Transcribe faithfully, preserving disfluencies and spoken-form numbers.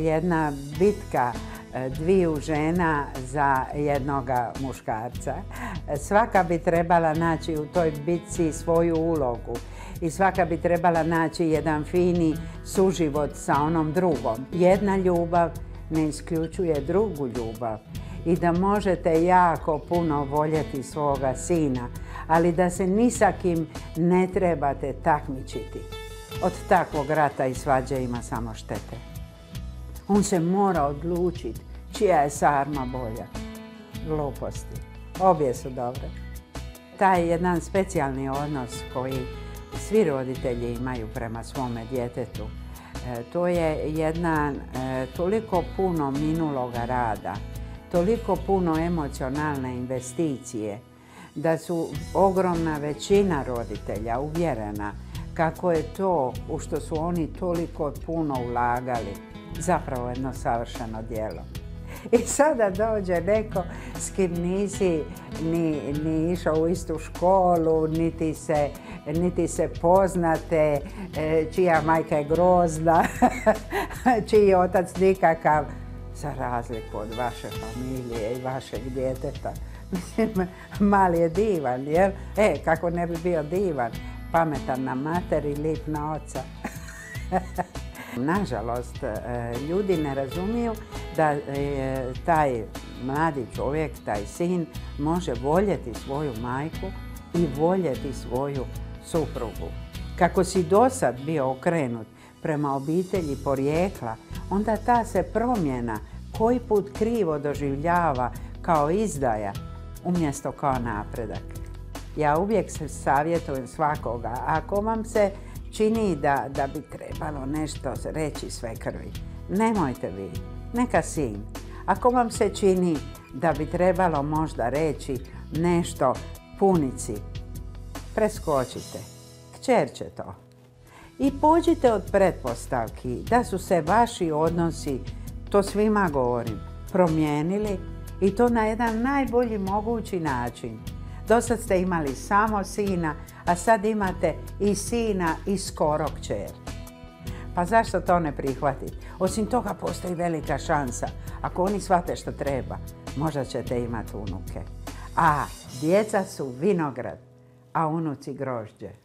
jedna bitka dviju žena za jednoga muškarca. Svaka bi trebala naći u toj bitci svoju ulogu i svaka bi trebala naći jedan fini suživot sa onom drugom. Jedna ljubav ne isključuje drugu ljubav i da možete jako puno voljeti svoga sina, ali da se ni sa kim ne trebate takmičiti. Od takvog rata i svađe ima samo štete. On se mora odlučiti čija je sarma bolja. Gluposti. Obje su dobre. Taj jedan specijalni odnos koji svi roditelji imaju prema svome djetetu, e, to je jedna e, toliko puno minuloga rada, toliko puno emocionalne investicije, da su ogromna većina roditelja uvjerena kako je to u što su oni toliko puno ulagali zapravo jedno savršeno djelo. I sada dođe neko s kim nisi ni, ni išao u istu školu, niti se, niti se poznate, čija majka je grozna, čiji je otac nikakav, za razliku od vaše familije i vašeg djeteta. Mislim, mali je divan, jel? E, kako ne bi bio divan, pametan na mater i lip na oca. Nažalost, ljudi ne razumiju da taj mladi čovjek, taj sin, može voljeti svoju majku i voljeti svoju suprugu. Kako si dosad bio okrenut prema obitelji porijekla, onda ta se promjena koji put krivo doživljava kao izdaja, umjesto kao napredak. Ja uvijek se savjetujem svakoga, ako vam se čini da, da bi trebalo nešto reći svekrvi, nemojte vi, neka sin. Ako vam se čini da bi trebalo možda reći nešto punici, preskočite, kćer će to. I pođite od pretpostavki da su se vaši odnosi, to svima govorim, promijenili i to na jedan najbolji mogući način. Dosad ste imali samo sina, a sad imate i sina i skoro kćer. Pa zašto to ne prihvatiti? Osim toga postoji velika šansa. Ako oni shvate što treba, možda ćete imati unuke. A djeca su vinograd, a unuci grožđe.